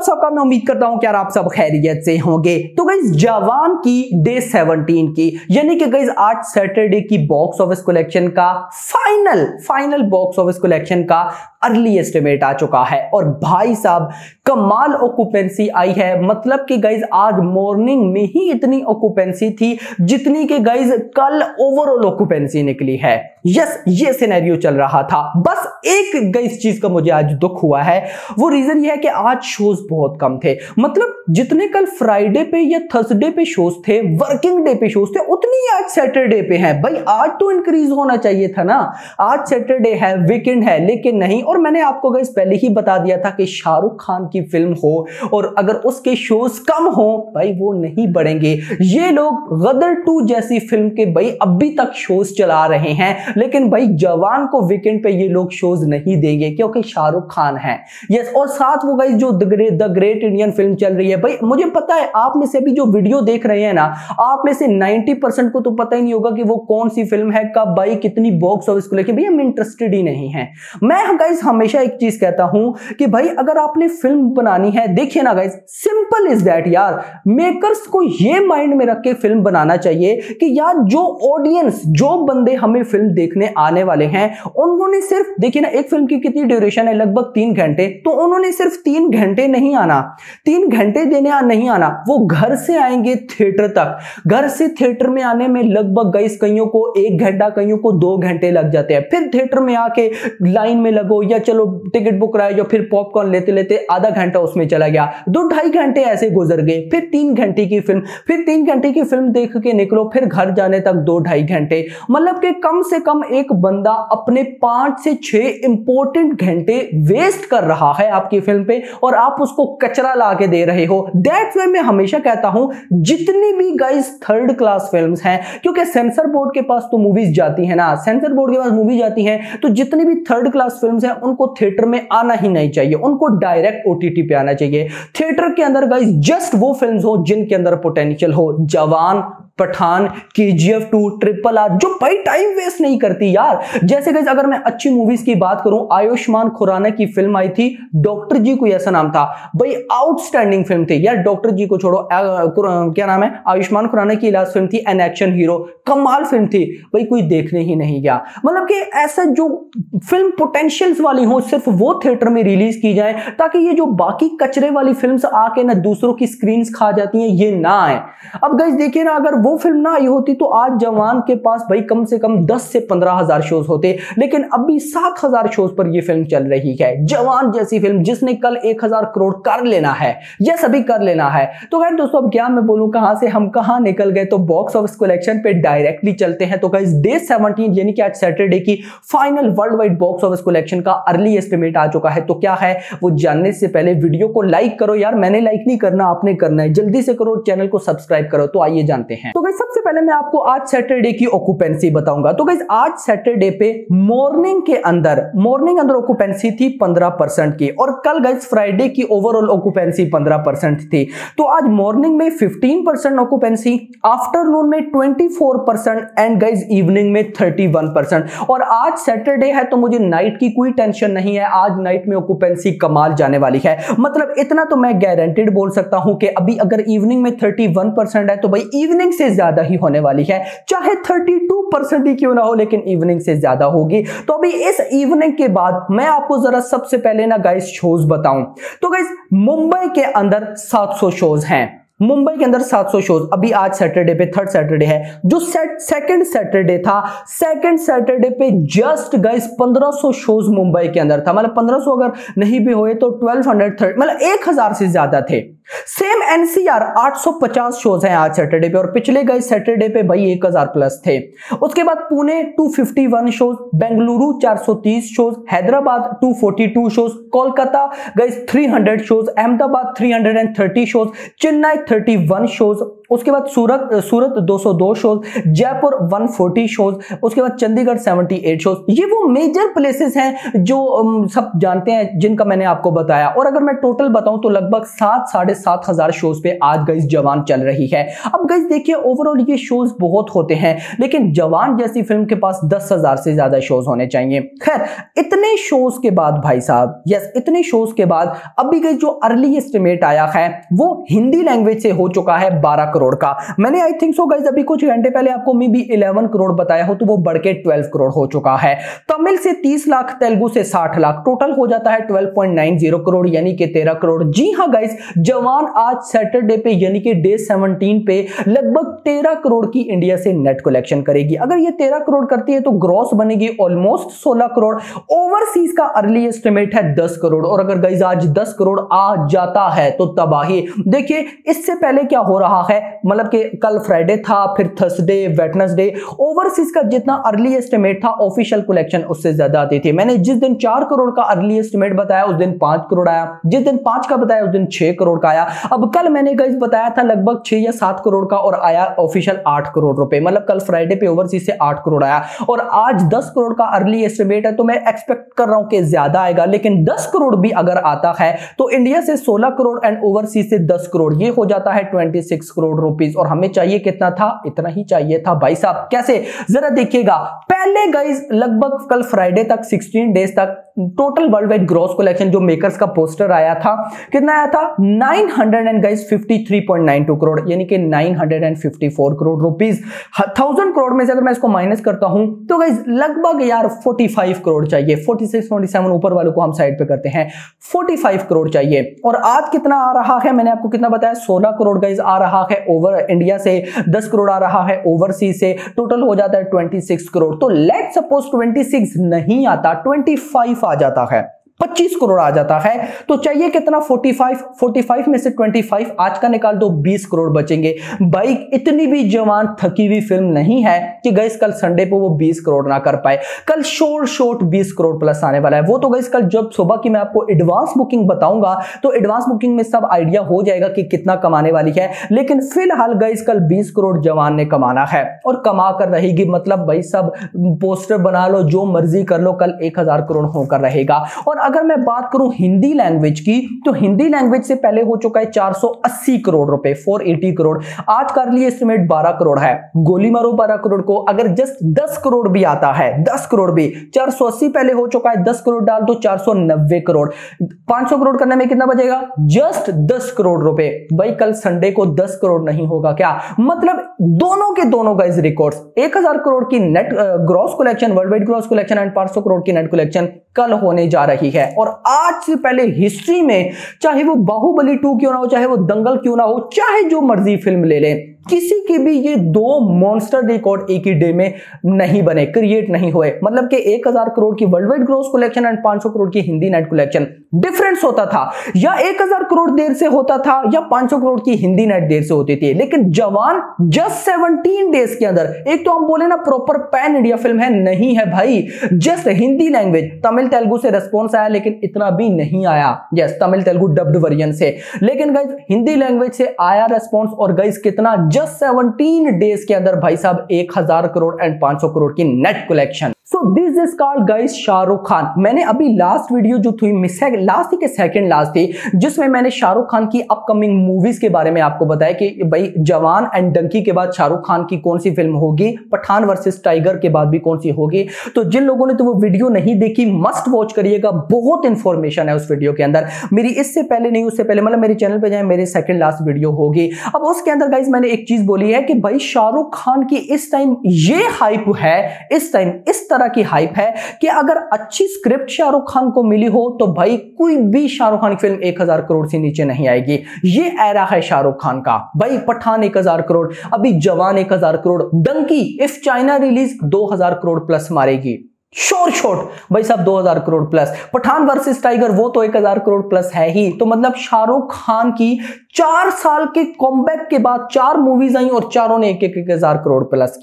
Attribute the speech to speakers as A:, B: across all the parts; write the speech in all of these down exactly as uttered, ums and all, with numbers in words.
A: सबका मैं उम्मीद करता हूं कि यार आप सब खैरियत से होंगे। तो गाइस जवान की डे सेवनटीन की यानी कि गाइस आज सैटरडे की बॉक्स ऑफिस कलेक्शन का final final box office collection का अर्ली एस्टिमेट आ चुका है और भाई साहब कमाल ऑक्यूपेंसी आई है। मतलब कि गाइस आज मॉर्निंग में ही इतनी ऑक्यूपेंसी थी जितनी कि गाइस कल ओवरऑल ऑक्यूपेंसी निकली है। यस ये सिनेरियो चल रहा था। बस एक गाइस चीज का मुझे आज दुख हुआ है, वो रीजन ये है कि आज शोज बहुत कम थे। मतलब जितने कल फ्राइडे पे या थर्सडे पे शोज थे, वर्किंग डे पे शोज थे, उतनी ही आज सैटरडे पे हैं। भाई आज तो इंक्रीज होना चाहिए था ना। आज सैटरडे है, वीकेंड है, लेकिन नहीं। और मैंने आपको गाइस पहले ही बता दिया था कि शाहरुख खान की फिल्म हो और अगर उसके शोज कम हो भाई वो नहीं बढ़ेंगे। ये लोग गदर टू जैसी फिल्म के भाई अभी तक शोज चला रहे हैं, लेकिन भाई जवान को वीकेंड पे ये लोग शोज नहीं देंगे क्योंकि शाहरुख खान है। यस और साथ वो गाइस जो the great the great Indian film चल रही है, भाई मुझे पता है आप में से भी जो वीडियो देख रहे हैं ना, आप में से नब्बे परसेंट को तो पता ही नहीं होगा कि वो कौन सी फिल्म है, कब भाई कितनी बॉक्स ऑफिस को लेके। भाई हम इंटरेस्टेड ही नहीं है। मैं गाइस हमेशा एक चीज कहता हूं कि भाई अगर आपने फिल्म बनानी है, देखिए ना गाइस सिंपल इज दैट यार, मेकर्स को ये माइंड में रख के फिल्म बनाना चाहिए कि यार जो ऑडियंस जो बंदे हमें फिल्म देखने आने वाले हैं उन्होंने सिर्फ देखिए ना, एक फिल्म की कितनी ड्यूरेशन है, लगभग तीन घंटे, तो उन्होंने सिर्फ तीन घंटे नहीं आना, तीन घंटे देने नहीं आना, वो घर से आएंगे थिएटर तक। घर से थिएटर में आने में लगभग गाइस कईयों को एक घंटा कईयों को दो घंटे लग जाते हैं। फिर थिएटर में आके लाइन में लगो या चलो टिकट बुक कराए जो फिर पॉपकॉर्न लेते लेते आधा घंटा उसमें चला गया, दो ढाई घंटे ऐसे गुजर गए। फिर तीन घंटे की फिल्म, फिर तीन घंटे की फिल्म देख के निकलो, फिर घर जाने तक दो ढाई घंटे। मतलब कि कम से कम एक बंदा अपने पांच से छह इंपॉर्टेंट घंटे वेस्ट कर रहा है आपकी फिल्म पे और आप उसको कचरा ला के दे रहे हो। दैट्स व्हाई मैं हमेशा कहता हूं जितनी भी गाइस थर्ड क्लास फिल्म्स हैं, क्योंकि सेंसर बोर्ड के पास तो मूवीज जाती है ना, सेंसर बोर्ड के पास मूवी जाती हैं, तो जितनी भी थर्ड क्लास फिल्म्स हैं उनको थिएटर में आना ही नहीं चाहिए, उनको डायरेक्ट ओटीटी पे आना चाहिए। थिएटर के अंदर गाइस जस्ट वो फिल्म्स हो जिनके अंदर पोटेंशियल हो। Jawan, Pathaan, KGF two, triple R, जो भाई टाइम वेस्ट नहीं करती यार। जैसे गाइस अगर मैं अच्छी मूवीज की बात करूं, आयुष्मान खुराना की फिल्म आई थी डॉक्टर जी, कोई ऐसा नाम था भाई, आउटस्टैंडिंग फिल्म थी यार। डॉक्टर जी को छोड़ो, आ, क्या नाम है, आयुष्मान खुराना की लास्ट फिल्म थी एन एक्शन हीरो, कमाल फिल्म थी भाई, कोई देखने ही नहीं गया। मतलब कि ऐसा जो फिल्म पोटेंशियल्स वाली हो सिर्फ वो थिएटर में रिलीज की जाए, ताकि ये जो बाकी कचरे वाली फिल्म्स आके ना दूसरों की स्क्रीन खा जाती हैं ये ना आए। अब गाइस देखिए ना, अगर वो फिल्म ना आई होती तो आज जवान के पास भाई कम से कम दस से पंद्रह हजार शोज होते, लेकिन अभी सात हजार शोज पर ये फिल्म चल रही है। जवान जैसी फिल्म जिसने कल एक हजार करोड़ कर लेना है, ये सभी कर लेना है। तो गाइस दोस्तों अब क्या मैं बोलूं, कहां से हम कहां निकल गए। तो बॉक्स ऑफिस कलेक्शन पे डायरेक्टली चलते हैं। तो गाइस डे सेवनटीन यानी कि आज सैटरडे की final world wide box office collection का अर्ली एस्टिमेट आ चुका है। तो क्या है वो जानने से पहले वीडियो को लाइक करो यार, मैंने लाइक नहीं करना, आपने करना है, जल्दी से करो, चैनल को सब्सक्राइब करो। तो आइए जानते हैं। तो गाइस सबसे पहले मैं आपको आज सैटरडे की ऑक्यूपेंसी बताऊंगा। तो गाइस आज सैटरडे पे मॉर्निंग के अंदर मॉर्निंग अंदर ऑक्यूपेंसी थी पंद्रह परसेंट की, और कल गाइस फ्राइडे की ओवरऑल ऑक्यूपेंसी पंद्रह परसेंट थी। तो आज मॉर्निंग में पंद्रह परसेंट ऑक्यूपेंसी, आफ्टरनून में चौबीस परसेंट एंड गाइस इवनिंग में इकतीस परसेंट। और आज सैटरडे है तो मुझे नाइट की कोई टेंशन नहीं है, आज नाइट में ऑक्यूपेंसी कमाल जाने वाली है। मतलब इतना तो मैं गारंटेड बोल सकता हूं कि अभी अगर इवनिंग में इकतीस परसेंट है तो भाई इवनिंग से ज्यादा ही होने वाली है, चाहे बत्तीस परसेंट ही क्यों ना हो, लेकिन इवनिंग से ज्यादा होगी। तो अभी इस इवनिंग के बाद मैं आपको जरा सबसे पहले ना गाइस शोज बताऊं। तो गाइस मुंबई के अंदर सात सौ शोज हैं, मुंबई के अंदर सात सौ शोज। अभी आज सैटरडे पे थर्ड सैटरडे है, जो सेकंड सैटरडे था, सेकंड सैटरडे पे जस्ट गाइस पंद्रह सौ शोज मुंबई के अंदर था। मतलब पंद्रह सौ अगर नहीं भी हुए तो बारह सौ तीस, मतलब एक हजार से ज्यादा थे। सेम एनसीआर आठ सौ पचास शोज हैं आज सैटरडे पे, और पिछले गाइस सैटरडे पे भाई एक हजार प्लस थे। उसके बाद पुणे दो सौ इक्यावन शोज, बेंगलुरु चार सौ तीस शोज, हैदराबाद दो सौ बयालीस शोज, कोलकाता गाइस तीन सौ शोज, अहमदाबाद तीन सौ तीस शोज, चेन्नई इकतीस शोज, उसके बाद सूरत सूरत दो सौ दो शोज, जयपुर एक सौ चालीस शोज, उसके बाद चंडीगढ़ अठहत्तर शोज। ये वो मेजर प्लेसेस हैं जो um, सब जानते हैं, जिनका मैंने आपको बताया। और अगर मैं टोटल बताऊं तो लगभग सात साढ़े सात हजार शोज पे आज गाइस जवान चल रही है। अब गाइस देखिए ओवरऑल ये शोज बहुत होते हैं, लेकिन जवान जैसी फिल्म के पास दस हजार से ज्यादा शोज होने चाहिए। खैर इतने शोज के बाद भाई साहब, यस इतने शोज के बाद अभी गाइस जो अर्ली एस्टिमेट आया है वो हिंदी लैंग्वेज से हो चुका है बारह करोड़ का। मैंने आई थिंक सो गाइस अभी कुछ घंटे पहले आपको मे बी ग्यारह करोड़ बताया हो, तो वो बढ़ के बारह करोड़ हो चुका है। तमिल से तीस लाख, तेलुगु से साठ लाख, टोटल हो जाता है बारह पॉइंट नौ शून्य करोड़ यानी कि तेरह करोड़। जी हां गाइस, जवान आज सैटरडे पे यानी कि डे सत्रह पे लगभग तेरह करोड़ की इंडिया से नेट कलेक्शन करेगी। अगर ये तेरह करोड़ करती है तो ग्रॉस बनेगी ऑलमोस्ट सोलह करोड़। ओवरसीज का अर्ली एस्टिमेट है दस करोड़, और अगर गाइस आज दस करोड़ आ जाता है तो तबाही। देखिए इससे पहले क्या हो रहा है, मतलब कि कल फ्राइडे था, फिर थर्सडे, वेडनेसडे, ओवरसीज का जितना अर्ली एस्टिमेट था ऑफिशियल कलेक्शन उससे ज्यादा आती थी। मैंने जिस दिन चार करोड़ का अर्ली एस्टिमेट बताया उस दिन पांच करोड़ आया, जिस दिन पांच का बताया उस दिन छह करोड़ का आया। अब कल मैंने गाइस बताया था लगभग छह या सात करोड़ का और आया ऑफिशियल आठ करोड़ रुपए, मतलब कल फ्राइडे पे ओवरसीज से आठ करोड़ आया और आज दस करोड़ का अर्ली एस्टिमेट है। तो मैं एक्सपेक्ट कर रहा हूं कि ज्यादा आएगा, लेकिन दस करोड़ भी अगर आता है तो इंडिया से सोलह करोड़ एंड ओवरसीज से दस करोड़, ये हो जाता है छब्बीस करोड़ रुपीस। और हमें चाहिए कितना था, इतना ही चाहिए था भाई साहब। कैसे, जरा देखिएगा, पहले गाइस लगभग कल फ्राइडे तक सोलह डेज तक total world wide gross collection जो मेकर्स का पोस्टर आया था, कितना आया था, नौ सौ एंड गाइस तिरेपन पॉइंट नौ दो करोड़ यानी कि नौ सौ चौवन करोड़ रुपीस। थाउजेंड करोड़ में से अगर मैं इसको माइनस करता हूं तो गाइस लगभग यार पैंतालीस करोड़ चाहिए। छियालीस, सैंतालीस ऊपर वालों को हम साइड पे करते हैं, पैंतालीस करोड़ चाहिए। और आज कितना आ रहा है, मैंने आपको कितना बताया, सोलह करोड़ गाइस आ रहा है ओवर इंडिया से, दस करोड़ आ रहा है ओवरसीज से, टोटल हो जाता है छब्बीस करोड़। तो लेट सपोज छब्बीस नहीं आता, पच्चीस आ जाता है, पच्चीस करोड़ आ जाता है, तो चाहिए कितना, पैंतालीस, पैंतालीस में से पच्चीस आज का निकाल दो, बीस करोड़ बचेंगे। भाई इतनी भी जवान थकी हुई फिल्म नहीं है कि गाइस कल संडे पे वो बीस करोड़ ना कर पाए। कल शोर शॉर्ट बीस करोड़ प्लस आने वाला है। वो तो गाइस कल जब सुबह की मैं आपको एडवांस बुकिंग बताऊंगा तो एडवांस बुकिंग में सब आइडिया हो जाएगा कि कितना कमाने वाली है। लेकिन फिलहाल गाइस कल बीस करोड़ जवान ने कमाना है और कमा कर रहेगी, मतलब भाई सब पोस्टर बना लो, जो मर्जी कर लो, कल एक हजार करोड़ होकर रहेगा। और अगर मैं बात करूं हिंदी लैंग्वेज की, तो हिंदी लैंग्वेज से पहले हो चुका है चार सौ अस्सी करोड़ रुपए, चार सौ अस्सी करोड़। आज कर लिए एस्टिमेट बारह करोड़ है, गोली मारो बारह करोड़ को। अगर जस्ट दस करोड़ भी आता है, दस करोड़ भी, चार सौ अस्सी पहले हो चुका है, दस करोड़ डाल दो चार सौ नब्बे करोड़, पांच सौ करोड़ करने में कितना बचेगा, जस्ट दस करोड़ रुपए। भाई कल संडे को दस करोड़ नहीं होगा क्या, मतलब दोनों के दोनों गाइस रिकॉर्ड्स, एक हजार करोड़ की net gross collection, world wide gross collection and पांच सौ करोड़ की नेट कलेक्शन कल होने जा रही है। और आज से पहले हिस्ट्री में, चाहे वो बाहुबली टू क्यों ना हो, चाहे वो दंगल क्यों ना हो, चाहे जो मर्जी फिल्म ले लें, किसी के भी ये दो मॉन्स्टर रिकॉर्ड एक ही डे में नहीं बने, क्रिएट नहीं हुए। मतलब कि एक हजार करोड़ की world wide gross collection and पांच सौ करोड़ की हिंदी नेट कलेक्शन, डिफरेंस होता था, या एक हजार करोड़ देर से होता था या पांच सौ करोड़ की हिंदी नेट देर से होती थी। लेकिन जवान जस्ट सत्रह डेज के अंदर, एक तो हम बोले ना प्रॉपर पैन इंडिया फिल्म है, नहीं है भाई, जस्ट हिंदी लैंग्वेज, तमिल तेलुगु से रिस्पॉन्स आया लेकिन इतना भी नहीं आया, yes Tamil Telugu dubbed version से, लेकिन गाइस हिंदी लैंग्वेज से आया रिस्पॉन्स। और गाइस कितना, जस्ट सत्रह डेज के अंदर भाई साहब एक हजार करोड़ एंड पांच सौ करोड़ की net collection. So this is called guys Shahrukh Khan. मैंने अभी लास्ट वीडियो जो थी, लास्ट ही के सेकंड लास्ट थी, जिसमें मैंने शाहरुख खान की अपकमिंग मूवीज के बारे में आपको बताया कि भाई जवान एंड डंकी के बाद शाहरुख खान की कौन सी फिल्म होगी, पठान वर्सेस टाइगर के बाद भी कौन सी होगी। तो जिन लोगों ने तो वो वीडियो नहीं देखी, मस्ट वॉच करिएगा, बहुत इंफॉर्मेशन है उस वीडियो के अंदर। मेरी इससे पहले नहीं, उससे पहले मतलब मेरे चैनल पे जाए, मेरी सेकंड लास्ट वीडियो होगी। अब उसके अंदर गाइस मैंने एक चीज बोली है कि भाई शाहरुख खान की इस टाइम ये हाइप है, इस टाइम इस तरह की हाइप है कि अगर अच्छी स्क्रिप्ट शाहरुख खान को मिली हो तो भाई कोई भी शाहरुख खान की फिल्म एक हजार करोड़ से नीचे नहीं आएगी। ये एरा है शाहरुख खान का। भाई पठान एक हजार करोड़, अभी जवान एक हजार crore, Dunki if China release दो हजार करोड़ प्लस मारेगी, शोर शॉट भाई साहब दो हजार crore plus, Pathaan versus Tiger वो तो एक हजार करोड़ प्लस है ही। तो मतलब शाहरुख खान की चार साल के कॉमबैक के बाद चार मूवीज आई और चारों ने एक एक हजार करोड़ प्लस किया।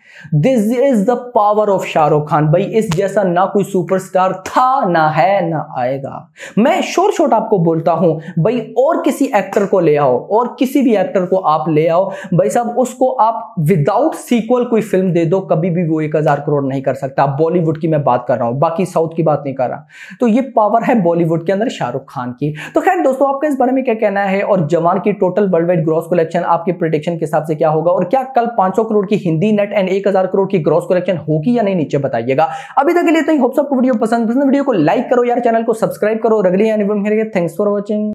A: This is the power of Shahrukh Khan. भाई इस जैसा ना कोई सुपरस्टार था, ना है, ना आएगा। मैं शोर शॉट आपको बोलता हूं भाई, और किसी एक्टर को ले आओ, और किसी भी एक्टर को आप ले आओ भाई साहब, उसको आप विदाउट सीक्वल कोई फिल्म दे दो, कभी भी वो एक हजार करोड़ नहीं कर सकता। बॉलीवुड की मैं बात कर रहा हूं, बाकी साउथ की बात नहीं कर रहा। तो ये पावर है बॉलीवुड के अंदर शाहरुख खान की। तो खैर दोस्तों, आपका इस बारे में क्या कहना है, और जवान की total world wide gross collection आपके प्रेडिक्शन के हिसाब से क्या होगा, और क्या कल पांच सौ करोड़ की हिंदी नेट एंड एक हजार करोड़ की ग्रॉस कलेक्शन होगी या नहीं, नीचे बताइएगा। अभी तक के लिए तो होप सबको वीडियो पसंद पसंद वीडियो को लाइक करो यार, चैनल को सब्सक्राइब करो। अगली थैंक्स फॉर वॉचिंग।